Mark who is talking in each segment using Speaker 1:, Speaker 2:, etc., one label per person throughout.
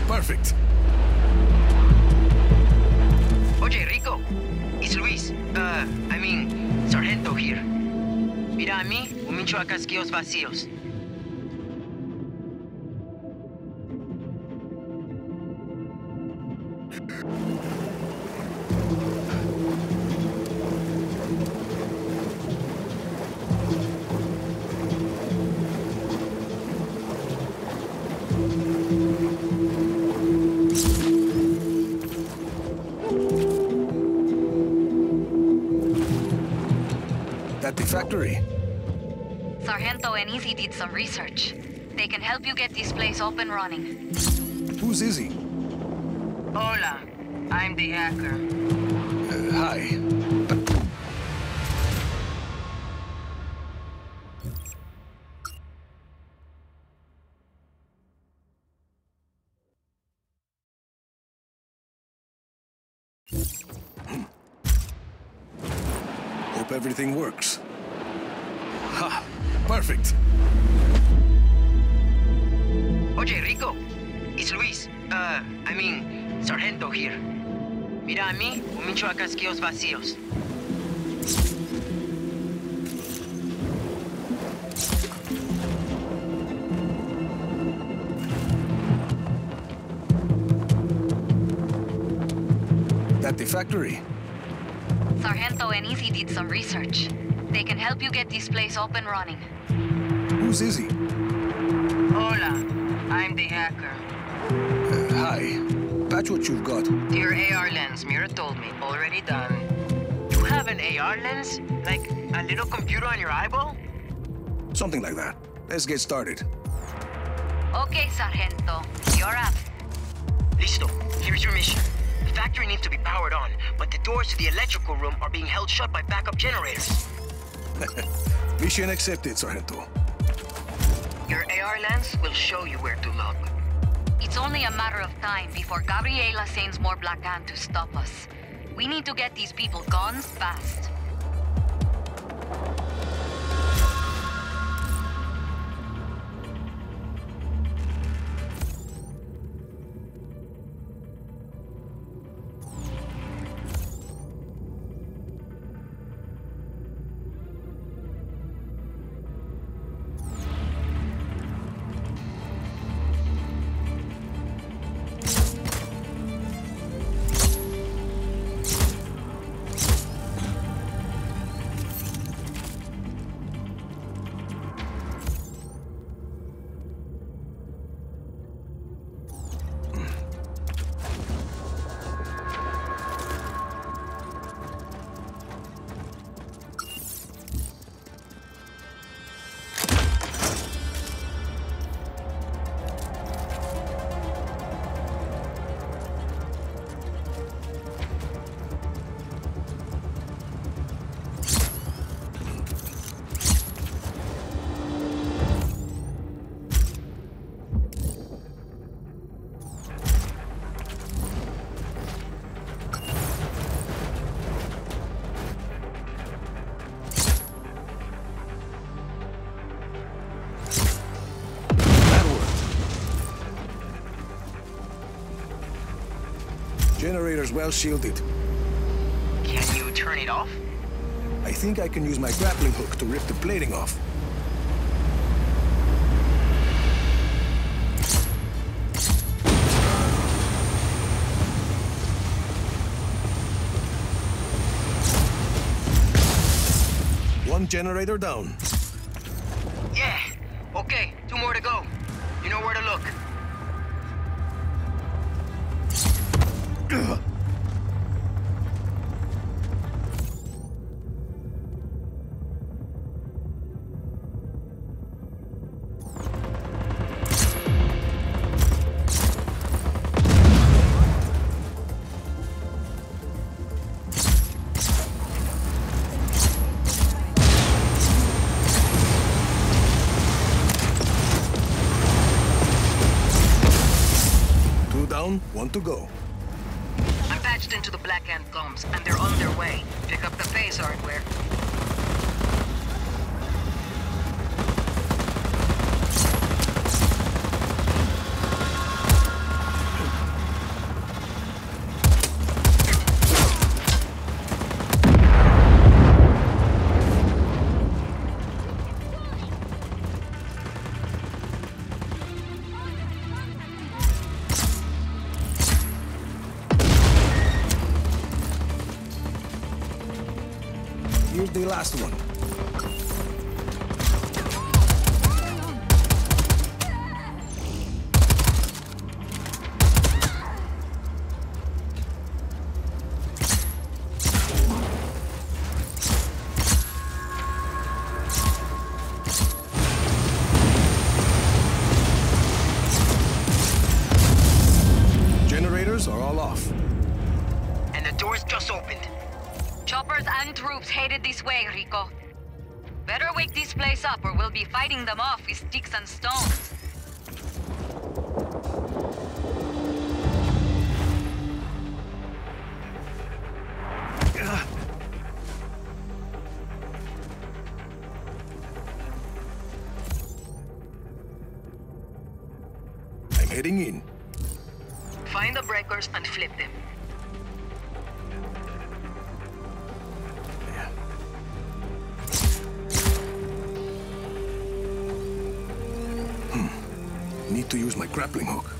Speaker 1: perfect.
Speaker 2: Oye, Rico. It's Luis. Sargento here. Mira a mí, un mincho a casquillos vacíos.
Speaker 1: At the factory.
Speaker 3: Sargento and Izzy did some research. They can help you get this place up and running.
Speaker 1: Who's Izzy?
Speaker 2: Hola. I'm the hacker.
Speaker 1: Hi. Hope everything works. Ha! Perfect.
Speaker 2: Oye, Rico. It's Luis. Sargento here. Mira a mí, un mincho a casquillos vacíos.
Speaker 1: At the factory.
Speaker 3: Sargento and Izzy did some research. They can help you get this place up and running.
Speaker 1: Who's Izzy?
Speaker 2: Hola. I'm the hacker.
Speaker 1: Hi. Patch what you've got.
Speaker 2: Your AR lens, Mira told me. Already done. You have an AR lens? Like a little computer on your eyeball?
Speaker 1: Something like that. Let's get started.
Speaker 3: Okay, Sargento. You're up.
Speaker 2: Listo. Here's your mission. The factory needs to be powered on, but the doors to the electrical room are being held shut by backup generators.
Speaker 1: Mission accepted, Sargento.
Speaker 2: Your AR lens will show you where to look.
Speaker 3: It's only a matter of time before Gabriela sends more Black Hand to stop us. We need to get these people guns fast.
Speaker 1: Generator's well shielded.
Speaker 2: Can you turn it off?
Speaker 1: I think I can use my grappling hook to rip the plating off. One generator down.
Speaker 2: Yeah. Okay, 2 more to go. You know where to look.
Speaker 1: Down, 1 to go.
Speaker 2: I'm patched into the Black Hand comms, and they're on their way. Pick up the phase hardware.
Speaker 1: last one. Generators are all off.
Speaker 2: And the door's just opened.
Speaker 3: Choppers and troops headed this way, Rico. Better wake this place up or we'll be fighting them off with sticks and stones.
Speaker 1: I'm heading in.
Speaker 2: Find the breakers and flip them.
Speaker 1: Need to use my grappling hook.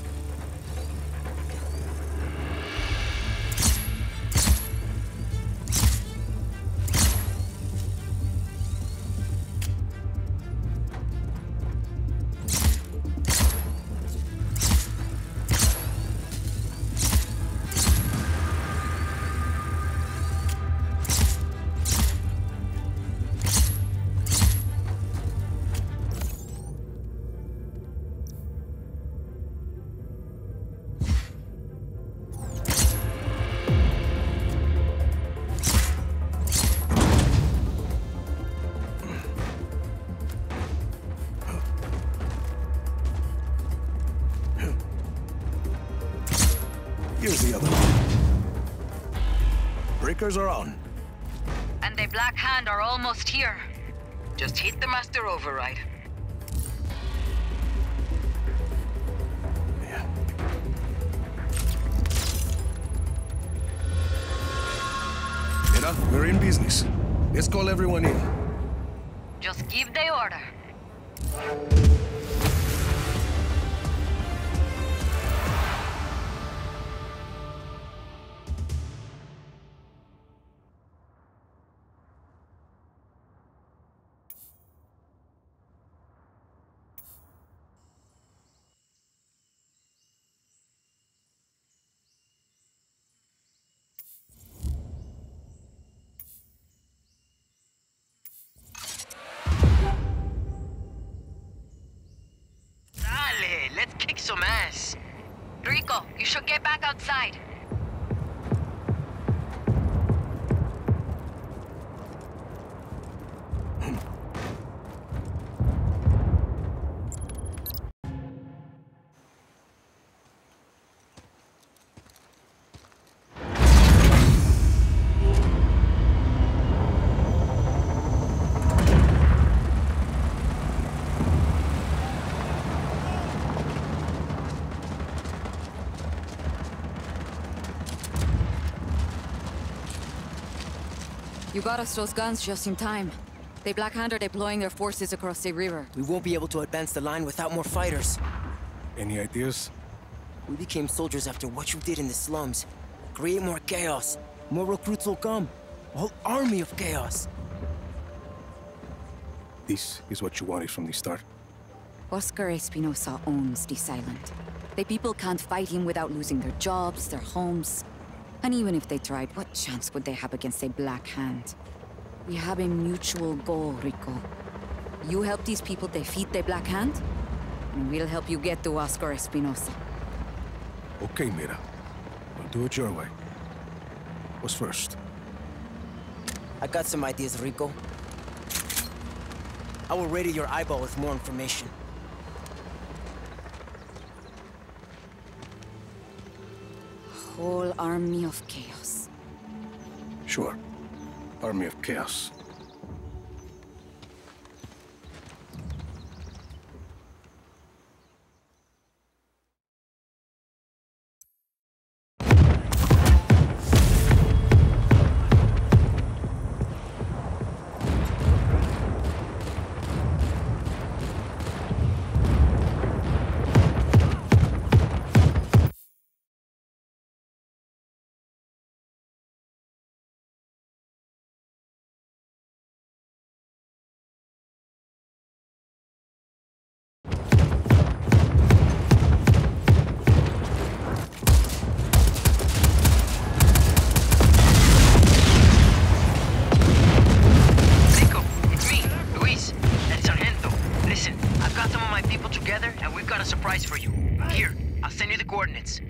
Speaker 1: Here's the other one. Breakers are on.
Speaker 3: And the Black Hand are almost here.
Speaker 2: Just hit the master override.
Speaker 1: Yeah. Mira, we're in business. Let's call everyone in.
Speaker 3: Just give the order.
Speaker 2: Dale, let's kick some ass.
Speaker 3: Rico, you should get back outside.
Speaker 4: You got us those guns just in time. The Black Hand are deploying their forces across the river.
Speaker 5: We won't be able to advance the line without more fighters.
Speaker 1: Any ideas?
Speaker 5: We became soldiers after what you did in the slums. Create more chaos. More recruits will come. A whole army of chaos.
Speaker 1: This is what you wanted from the start.
Speaker 4: Oscar Espinosa owns the Silent. The people can't fight him without losing their jobs, their homes. And even if they tried, what chance would they have against a Black Hand? We have a mutual goal, Rico. You help these people defeat the Black Hand, and we'll help you get to Oscar Espinosa.
Speaker 1: Okay, Mira. I'll do it your way. What's first?
Speaker 5: I got some ideas, Rico. I will radio your eyeball with more information.
Speaker 4: Whole army of chaos.
Speaker 1: Sure. Army of Chaos.
Speaker 2: supplies for you. Here, I'll send you the coordinates.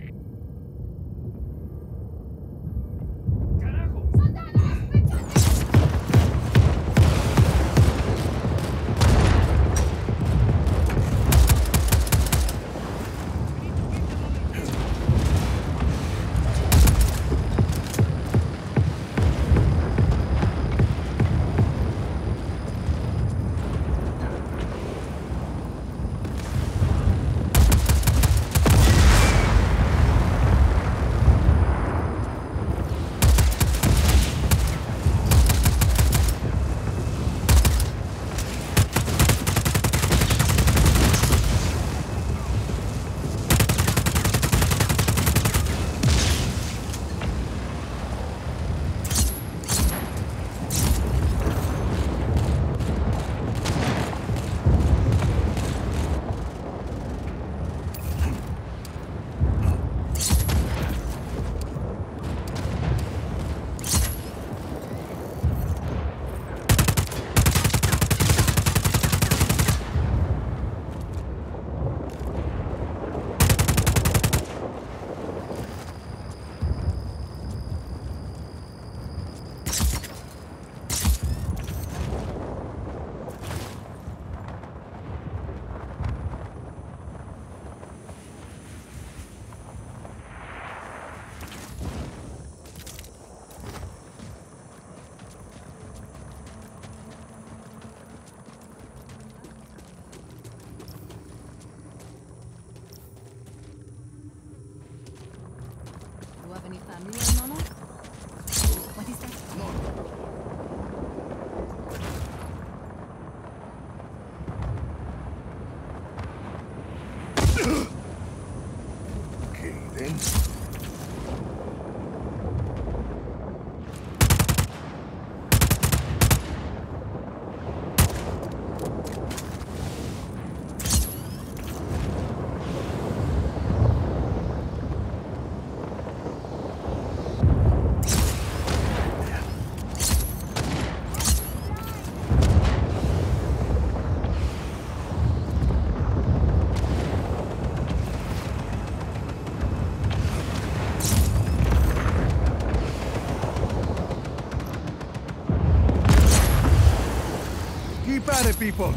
Speaker 4: You have any family in Nono? What is that?
Speaker 1: Okay, then. Keep at it, people!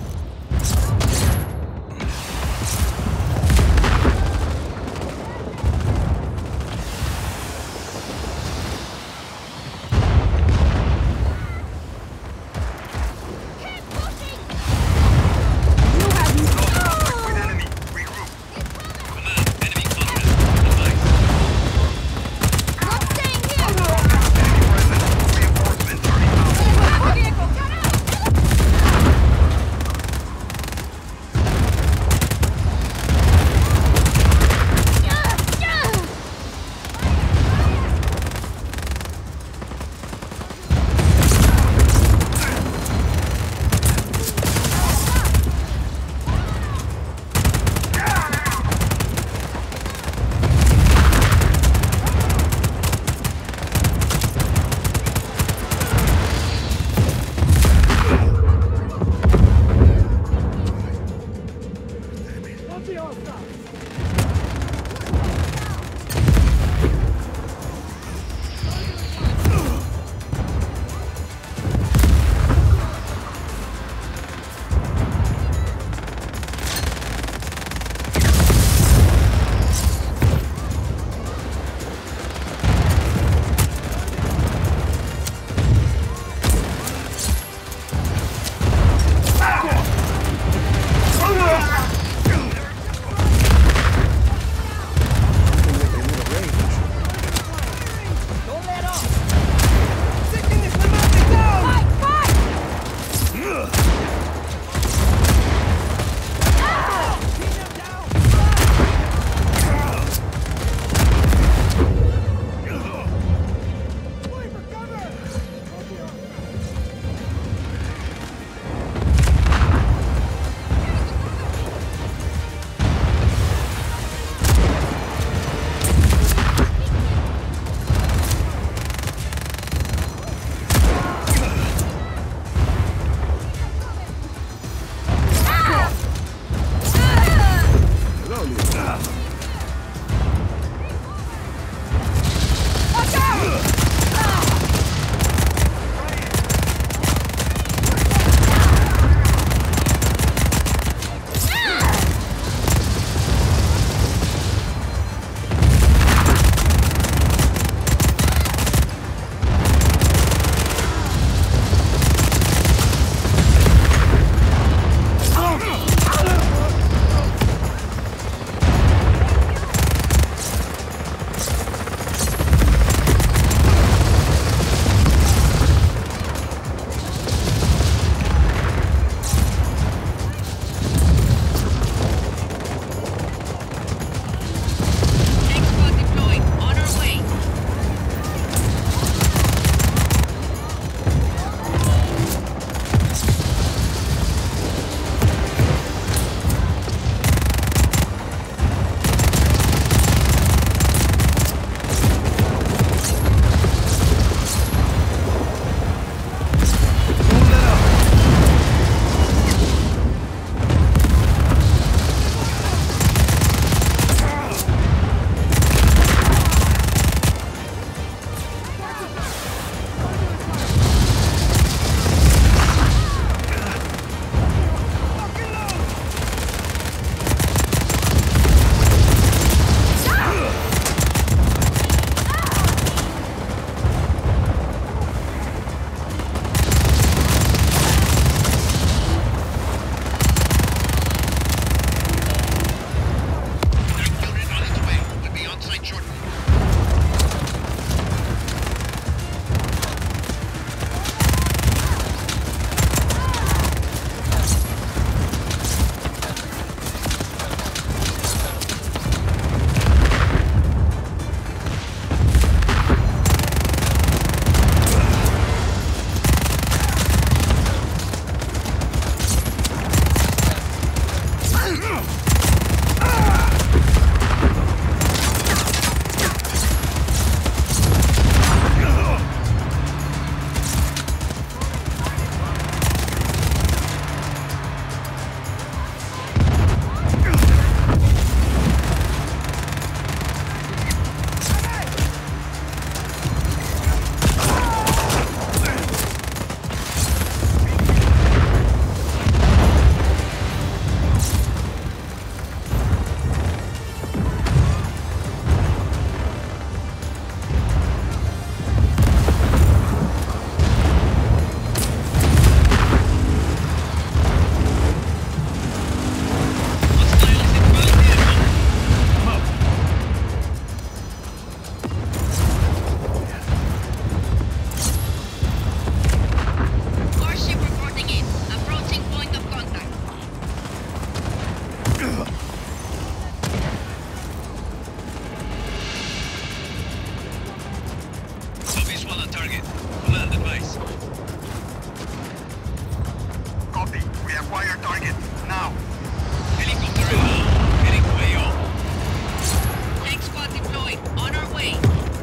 Speaker 6: Acquire target, now.
Speaker 7: Helicopter inbound. Heading to AO.
Speaker 3: Tank squad deployed. On our way.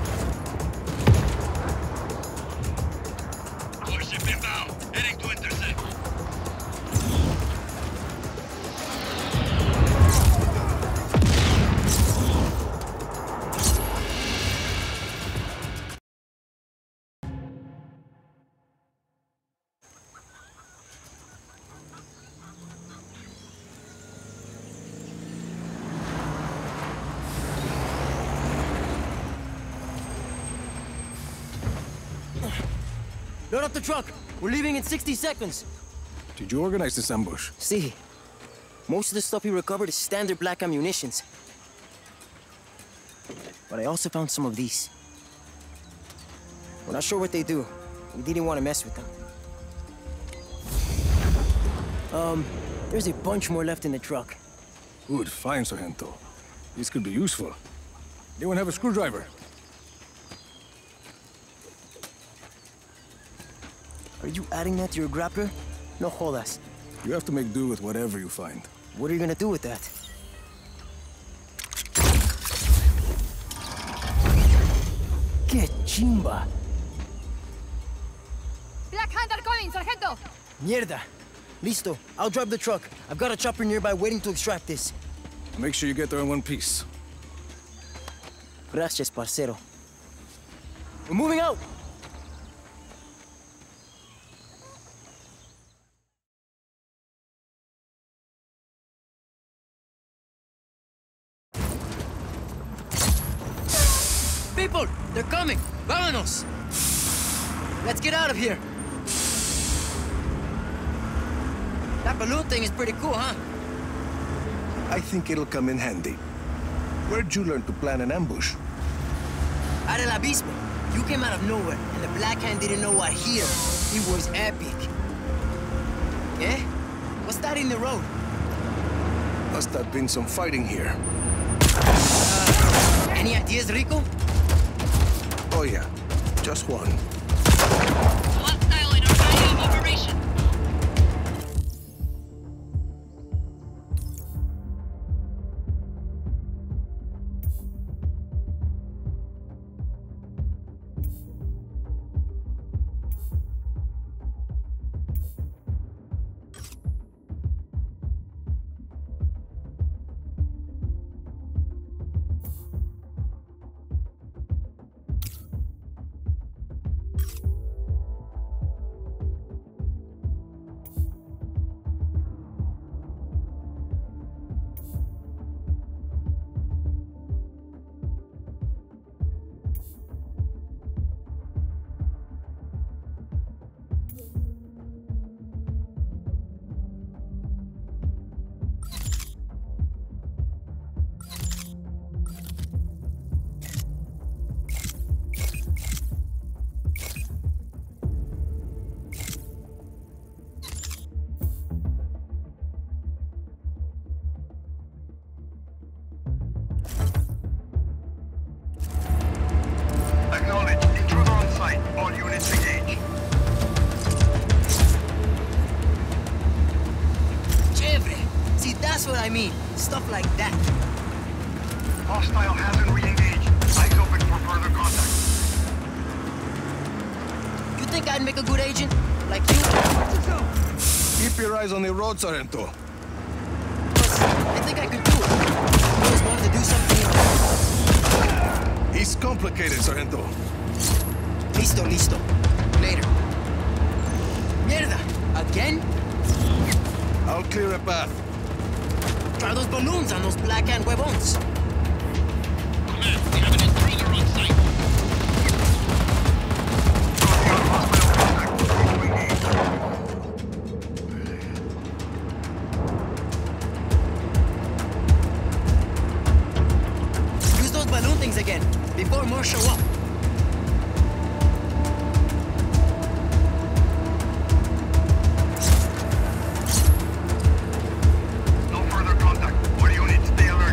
Speaker 7: Warship inbound. Heading to intercept.
Speaker 5: Load up the truck. We're leaving in 60 seconds.
Speaker 1: Did you organize this ambush?
Speaker 5: See, most of the stuff we recovered is standard black ammunitions. But I also found some of these. We're not sure what they do. We didn't want to mess with them. There's a bunch more left in the truck.
Speaker 1: Good, fine, Sargento. These could be useful. Anyone have a screwdriver?
Speaker 5: Are you adding that to your grappler? No jodas.
Speaker 1: You have to make do with whatever you find.
Speaker 5: What are you gonna do with that? Que chimba!
Speaker 8: Black Hand are coming, Sargento!
Speaker 5: Mierda! Listo. I'll drive the truck. I've got a chopper nearby waiting to extract this.
Speaker 1: Make sure you get there in one piece.
Speaker 5: Gracias, parcero. We're moving out! People! They're coming! Vámonos! Let's get out of here! That balloon thing is pretty cool, huh?
Speaker 1: I think it'll come in handy. Where'd you learn to plan an ambush?
Speaker 5: Out of El Abismo. You came out of nowhere, and the Black Hand didn't know what hit him. It was epic. Yeah? What's that in the road?
Speaker 1: Must have been some fighting here.
Speaker 5: Any ideas, Rico?
Speaker 1: Oh yeah, just one.
Speaker 3: Hostile in our area of operation.
Speaker 6: Acknowledge. Intruder on site. All units engage.
Speaker 5: Chévere. See, that's what I mean. Stuff like that.
Speaker 6: Hostile hasn't re-engaged. Eyes open for further contact.
Speaker 5: You think I'd make a good agent? Like you?
Speaker 1: Keep your eyes on the road, Sargento.
Speaker 5: I think I could do it. I always wanted to do something.
Speaker 1: He's complicated, Sargento.
Speaker 5: Listo, listo. Later. Mierda! Again?
Speaker 1: I'll clear a path.
Speaker 5: Try those balloons on those Black Hand huevons.
Speaker 7: Command, we have an intruder on site.
Speaker 5: Use those balloon things again, before more show up.
Speaker 6: No further contact. All units, stay alert.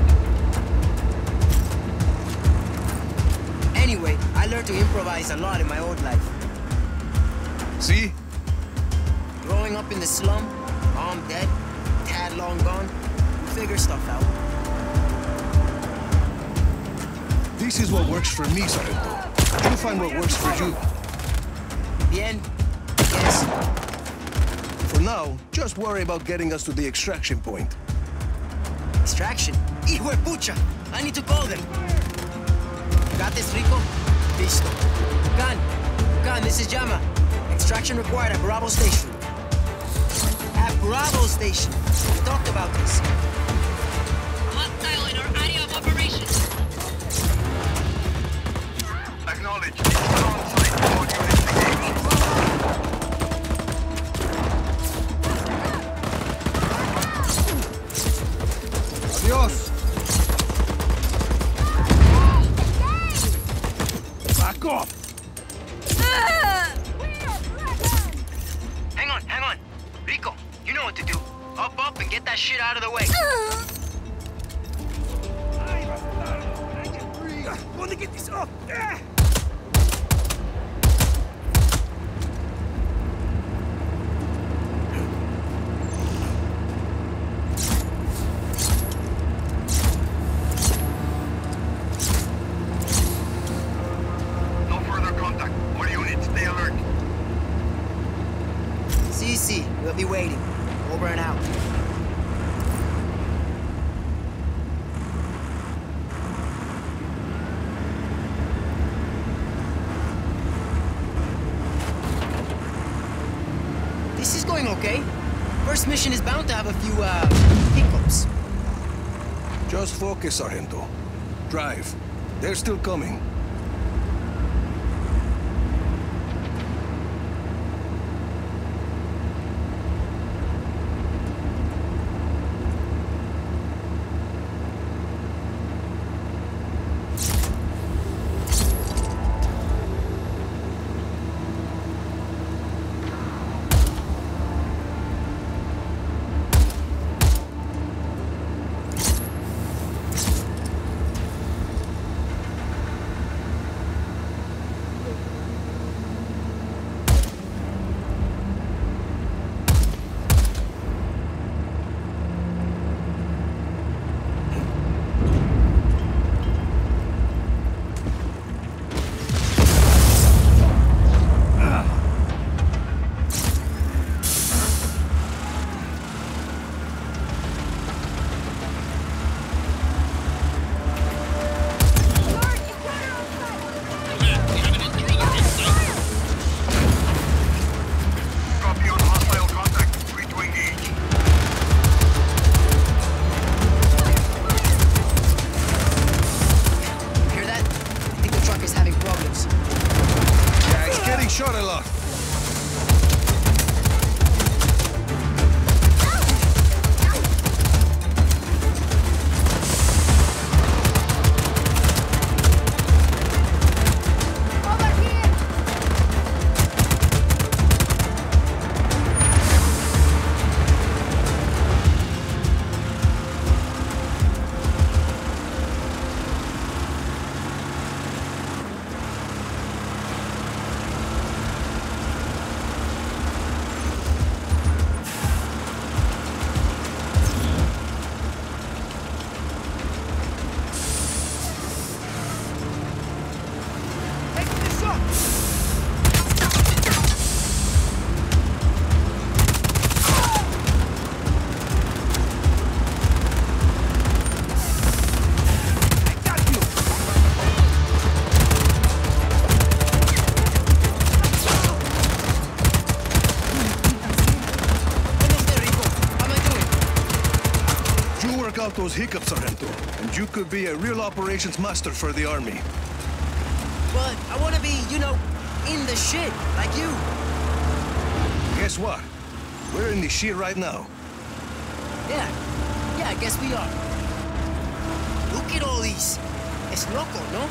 Speaker 5: Anyway, I learned to improvise a lot in my old life.
Speaker 1: See?
Speaker 5: Growing up in the slum, Mom dead, Dad long gone. We figure stuff out.
Speaker 1: This is what works for me, Sargento. You find what works for you.
Speaker 5: Bien. Yes.
Speaker 1: For now, just worry about getting us to the extraction point.
Speaker 5: Extraction? Hijo de pucha! I need to call them. Got this, Rico? Listo. Gun, this is Llama. Extraction required at Bravo Station. At Bravo Station. We talked about this.
Speaker 3: Hostile in our area of operations.
Speaker 6: Acknowledge. We're on site. All units engaged.
Speaker 1: Adios! Back off!
Speaker 2: Hang on. Rico, you know what to do. Up, and get that shit out of the way.
Speaker 1: I want to get this up!
Speaker 6: No further contact. All units, stay alert.
Speaker 5: CC, we'll be waiting. Over and out. This is going okay. First mission is bound to have a few, hiccups.
Speaker 1: Just focus, Sargento. Drive. They're still coming.
Speaker 6: Copy on hostile contact. Free to engage.
Speaker 5: You hear that? I think the truck is having problems.
Speaker 1: Yeah, it's getting shot a lot.
Speaker 8: Over here!
Speaker 5: Take this up! I got you! ¿Cómo está, Rico? How am I doing?
Speaker 1: You work out those hiccups, Sargento, and you could be a real operations master for the army.
Speaker 5: But I want to be, in the shit, like you.
Speaker 1: Guess what? We're in the shit right now.
Speaker 5: Yeah, I guess we are. Look at all these. Es loco, no?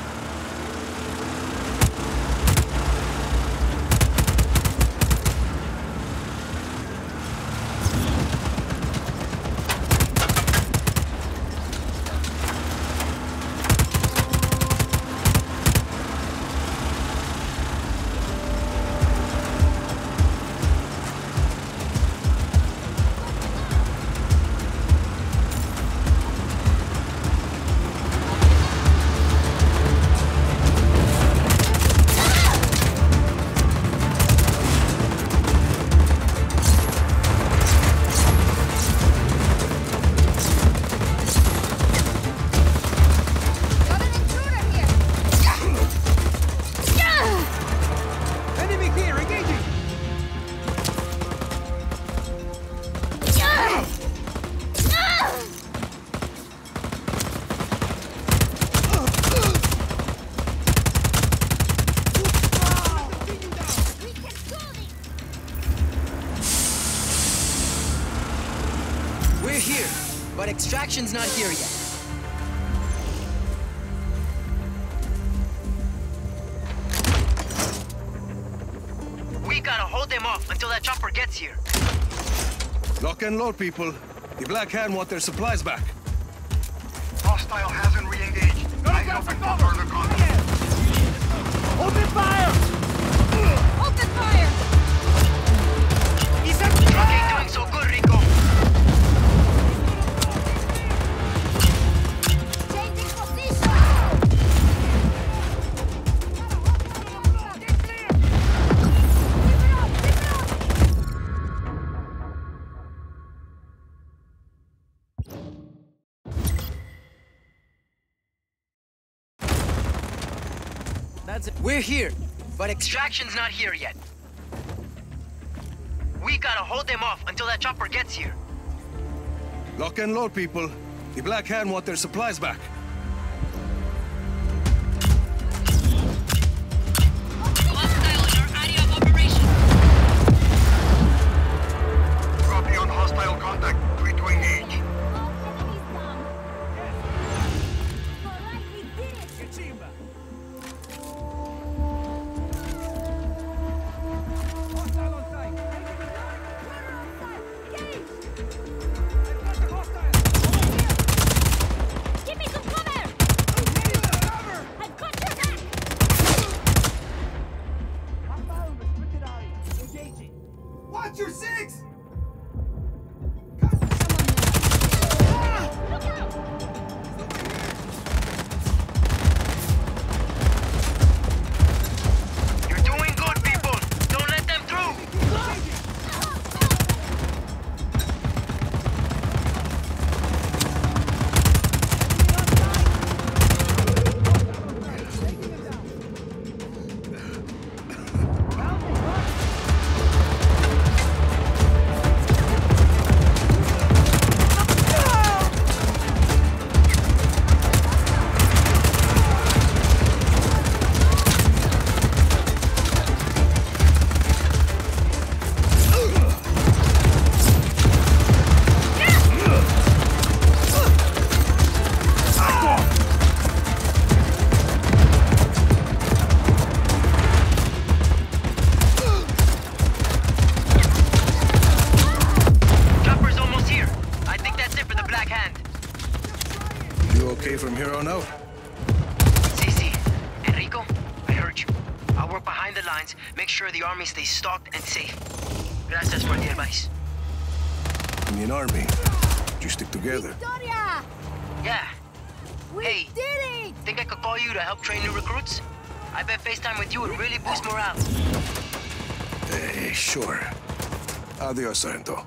Speaker 5: We're here, but extraction's not here yet.
Speaker 2: We gotta hold them off until that chopper gets here.
Speaker 1: Lock and load, people. The Black Hand want their supplies back.
Speaker 6: Hostile hasn't re-engaged. Eyes open for further contact.
Speaker 8: Open fire! Open fire!
Speaker 2: Truck ain't doing so good, Rico.
Speaker 8: Changing position!
Speaker 5: That's it. We're here, but
Speaker 2: Extraction's not here yet. We gotta hold them off until that chopper gets here.
Speaker 1: Lock and load, people. The Black Hand want their supplies back.
Speaker 3: Hostile in our area of operation.
Speaker 6: Copy on hostile contact. 3 to engage.
Speaker 8: Give me some cover! I've got your back!
Speaker 6: Watch your six!
Speaker 8: Look out!
Speaker 2: You're doing good, people. Don't let them through. Chopper's almost here. I think that's it for the Black Hand.
Speaker 1: You okay from here on out?
Speaker 2: Cece, Enrico, I heard you. I'll work behind the lines, make sure the army stays stocked and safe. Gracias por the advice.
Speaker 1: In an army. You stick together.
Speaker 8: Victoria!
Speaker 2: Yeah.
Speaker 8: We
Speaker 2: Hey.
Speaker 8: did it!
Speaker 2: Think I could call you to help train new recruits? I bet FaceTime with you would really boost morale.
Speaker 1: Sure. Adios, Sargento.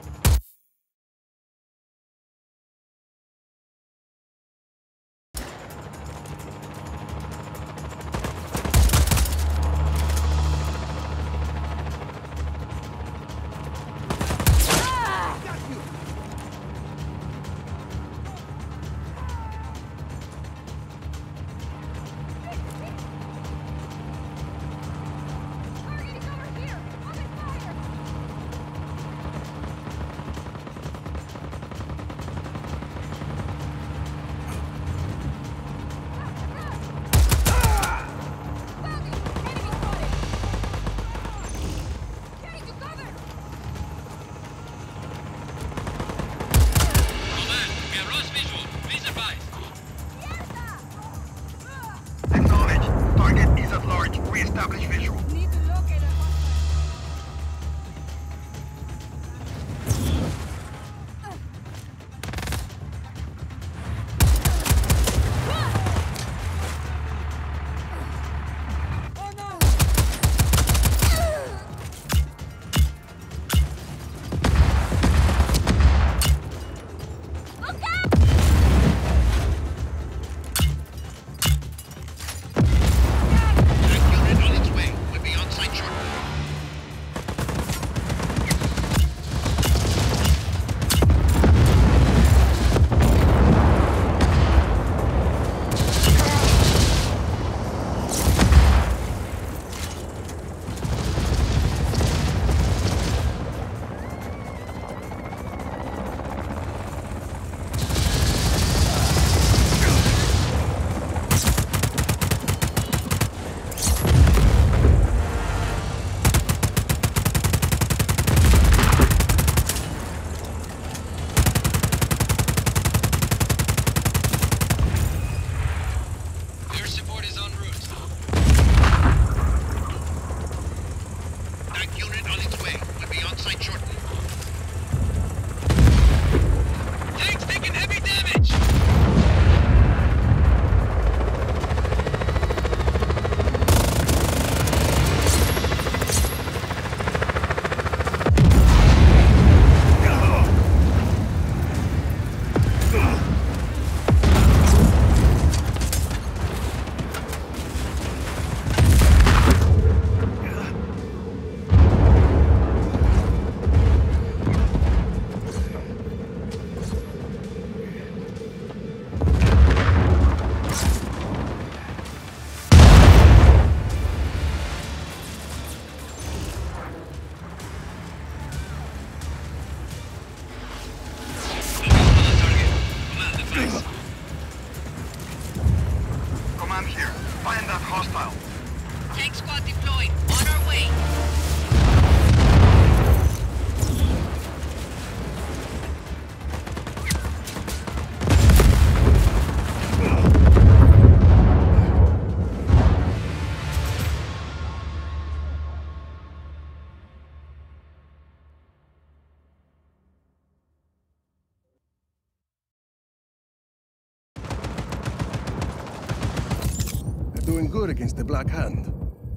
Speaker 8: Target is over here! Open fire!
Speaker 1: doing good against the Black Hand.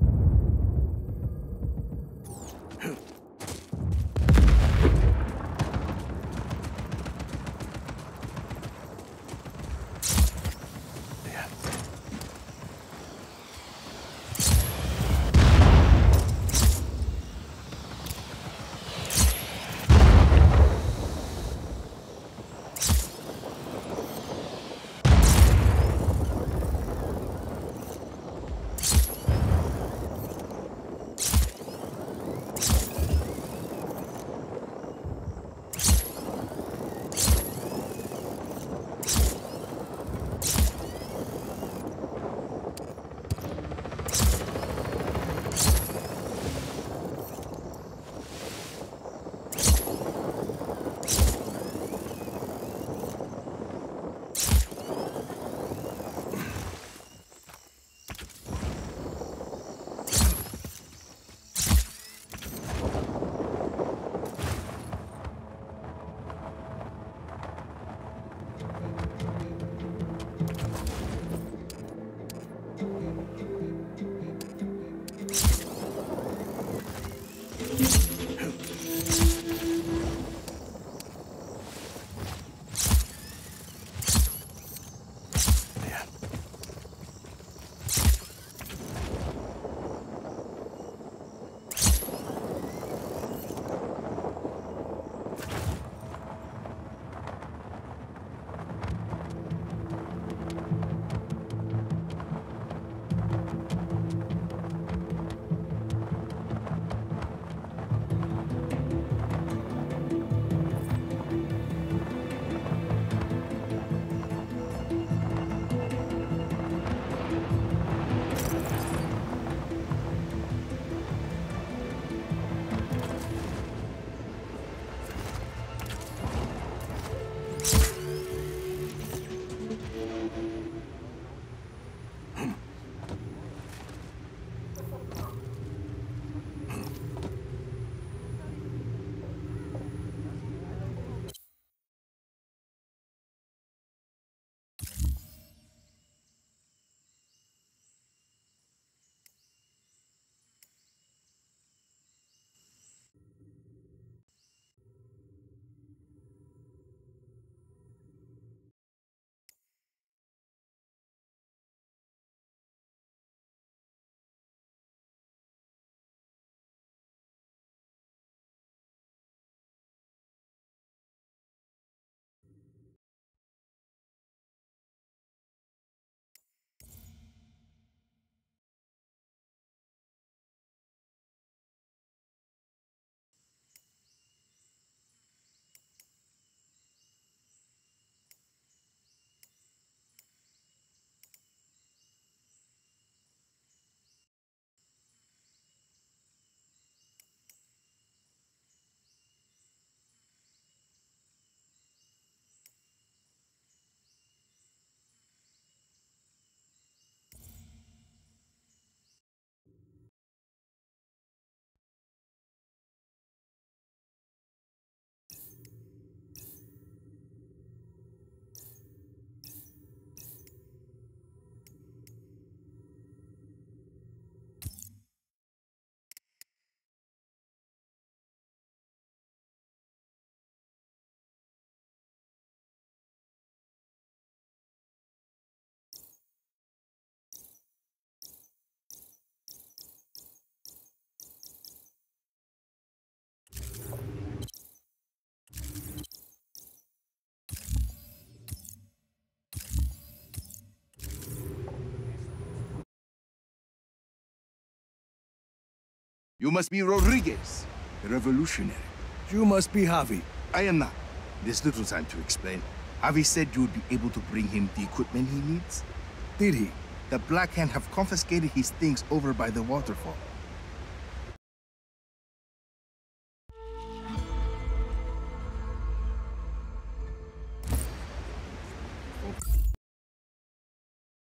Speaker 9: You must be Rodriguez, the revolutionary.
Speaker 1: You must be Javi.
Speaker 9: I am not. There's little time to explain. Javi said you would be able to bring him the equipment he needs.
Speaker 1: Did he?
Speaker 9: The Black Hand have confiscated his things over by the waterfall.